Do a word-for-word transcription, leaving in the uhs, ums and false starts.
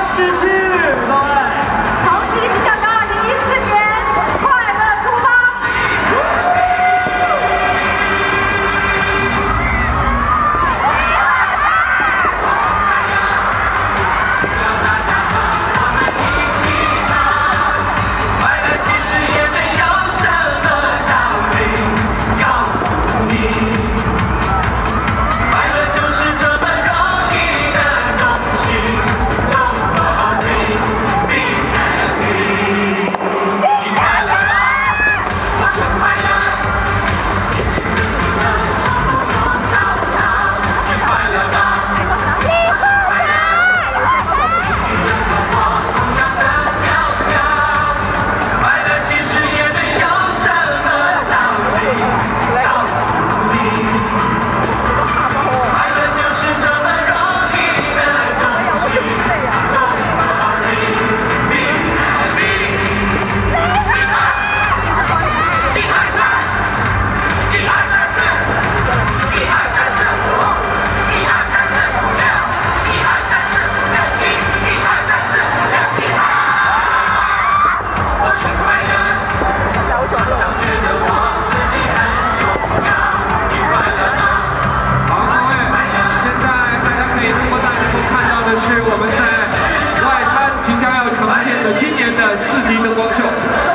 失去，各位。 同时也向着二零一四年快乐出发。 快乐其实也没有什么道理，告诉你。 快乐就是这么容易的东西，Don't worry, be happy。你快乐吗？我很快乐。年轻的时候不用高调。你快乐吗？我很快乐。年轻人和我同样的飘飘。快乐其实也没有什么道理，告诉你。 快乐就是这么容易的东西，Don't worry, be happy。一二，一二三，一二三四，一二三四五，一二三四五六，一二三四五六七，一二三四五六七八。我很快乐，常常觉得我自己很重要。你快乐吗？ 好，各位，现在大家可以通过大屏幕看到的是我们在外滩即将要呈现的今年的四 D 灯光秀。